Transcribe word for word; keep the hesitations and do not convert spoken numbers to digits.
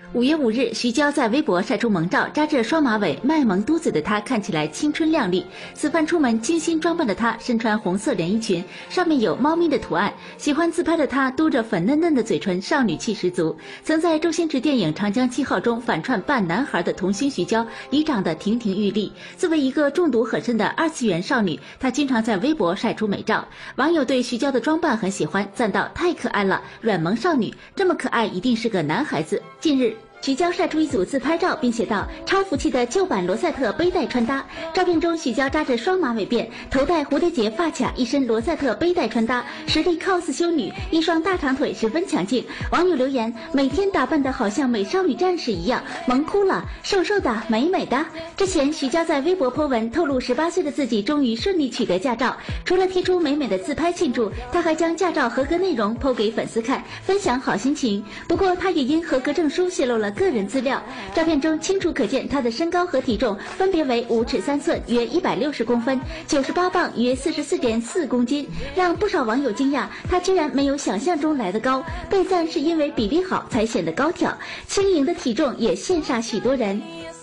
五月五日，徐娇在微博晒出萌照，扎着双马尾、卖萌嘟嘴的她看起来青春靓丽。此番出门精心装扮的她，身穿红色连衣裙，上面有猫咪的图案。喜欢自拍的她，嘟着粉嫩嫩的嘴唇，少女气十足。曾在周星驰电影《长江七号》中反串扮男孩的童星徐娇，已长得亭亭玉立。作为一个中毒很深的二次元少女，她经常在微博晒出美照。网友对徐娇的装扮很喜欢，赞道太可爱了，软萌少女，这么可爱一定是个男孩子。近日，徐娇晒出一组自拍照，并写道：“超福气的旧版罗塞特背带穿搭。”照片中，徐娇扎着双马尾辫，头戴蝴蝶结发卡，一身罗塞特背带穿搭，实力 cos 修女，一双大长腿十分强劲。网友留言：“每天打扮的好像美少女战士一样，萌哭了，瘦瘦的，美美的。”之前，徐娇在微博po文透露，十八岁的自己终于顺利取得驾照。除了贴出美美的自拍庆祝，她还将驾照合格内容po给粉丝看，分享好心情。不过，她也因合格证书泄露了个人资料。照片中清楚可见她的身高和体重分别为五尺三寸，约一百六十公分，九十八磅，约四十四点四公斤，让不少网友惊讶，她居然没有想象中来得高。被赞是因为比例好才显得高挑，轻盈的体重也羡煞许多人。